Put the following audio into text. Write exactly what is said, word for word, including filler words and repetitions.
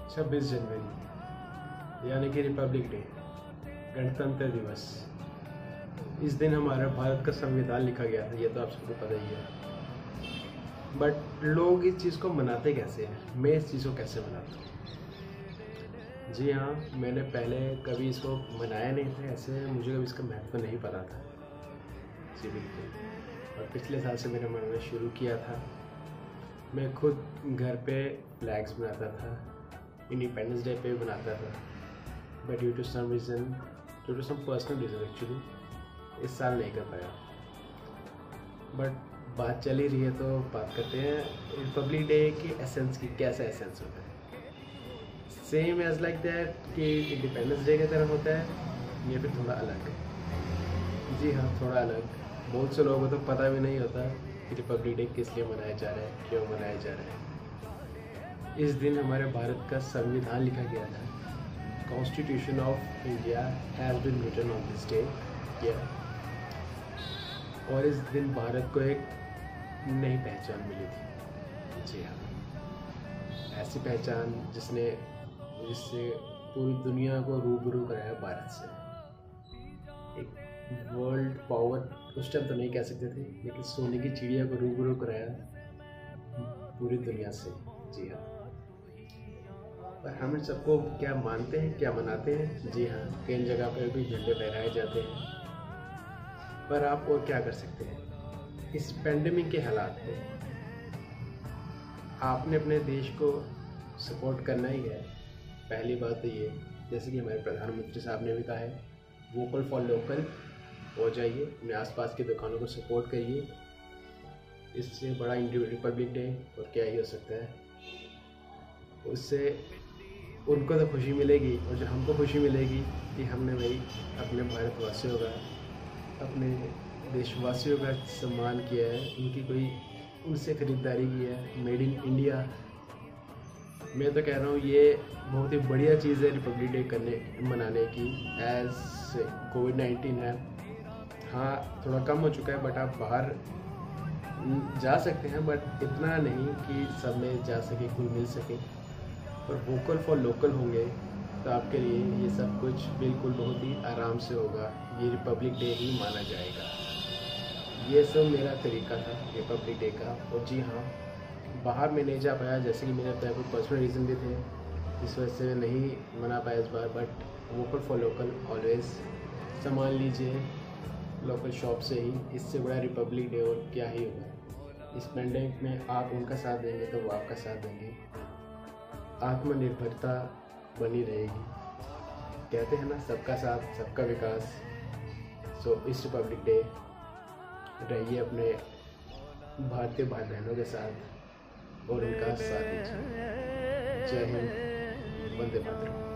छब्बीस जनवरी यानी कि रिपब्लिक डे, गणतंत्र दिवस। इस दिन हमारा भारत का संविधान लिखा गया था, ये तो आप सबको पता ही है। बट लोग इस चीज़ को मनाते कैसे हैं, मैं इस चीज़ को कैसे मनाता हूँ? जी हाँ, मैंने पहले कभी इसको मनाया नहीं था, ऐसे मुझे कभी इसका महत्व नहीं पता था। जी बिल्कुल। और पिछले साल से मैंने मनाना शुरू किया था। मैं खुद घर पे फ्लैग्स बनाता था, इंडिपेंडेंस डे पे बनाता था, but due to some reason due to some personal reason actually इस साल नहीं कर पाया। बट बात चल ही रही है तो बात करते हैं रिपब्लिक डे की एसेंस की। कैसा एसेंस होता है? सेम एज लाइक दैट कि इंडिपेंडेंस डे की तरह होता है, ये फिर थोड़ा अलग है। जी हाँ, थोड़ा अलग। बहुत से लोगों को तो पता भी नहीं होता कि रिपब्लिक डे किस लिए मनाया जा रहा है, क्यों मनाया जा रहा है। इस दिन हमारे भारत का संविधान लिखा गया था। Constitution of India has been written on this day. और इस दिन भारत को एक नई पहचान मिली थी। जी हाँ, ऐसी पहचान जिसने जिससे पूरी दुनिया को रूबरू कराया भारत से। एक वर्ल्ड पावर उस टाइम तो नहीं कह सकते थे, लेकिन सोने की चिड़िया को रूबरू कराया पूरी दुनिया से। जी हाँ। पर हम सबको क्या मानते हैं, क्या मनाते हैं? जी हाँ, कई जगह पर भी झंडे फहराए जाते हैं। पर आप और क्या कर सकते हैं इस पेंडेमिक के हालात में? आपने अपने देश को सपोर्ट करना ही है। पहली बात तो ये, जैसे कि हमारे प्रधानमंत्री साहब ने भी कहा है, वोकल फॉर लोकल हो जाइए, अपने आसपास की दुकानों को सपोर्ट करिए। इससे बड़ा इंडिया रिपब्लिक डे और क्या ही हो सकता है। उससे उनको तो खुशी मिलेगी और जो हमको खुशी मिलेगी कि हमने भाई अपने भारतवासियों का, अपने देशवासियों का सम्मान किया है, उनकी कोई उनसे ख़रीदारी की है, मेड इन इंडिया। मैं तो कह रहा हूँ ये बहुत ही बढ़िया चीज़ है रिपब्लिक डे करने मनाने की। एज कोविड नाइन्टीन है, हाँ थोड़ा कम हो चुका है, बट आप बाहर जा सकते हैं, बट इतना नहीं कि सब में जा सके, कोई मिल सके। और वोकल फॉर लोकल होंगे तो आपके लिए ये सब कुछ बिल्कुल बहुत ही आराम से होगा। ये रिपब्लिक डे ही माना जाएगा। ये सब मेरा तरीका था रिपब्लिक डे का। और जी हाँ, बाहर में नहीं जा पाया, जैसे कि मेरे अपने कुछ पर्सनल रीज़न भी थे, इस वजह से नहीं मना पाया इस बार। But vocal for local always, सामान लीजिए लोकल शॉप से ही। इससे बड़ा रिपब्लिक डे और क्या ही होगा। इस पेंडेमिक में आप उनका साथ देंगे तो वो आपका साथ देंगे, आत्मनिर्भरता बनी रहेगी। कहते हैं ना, सबका साथ सबका विकास। सो इस रिपब्लिक डे रहिए अपने भारतीय भाई बहनों के साथ और उनका साथ दीजिए। जय हिंद, वंदे मातरम।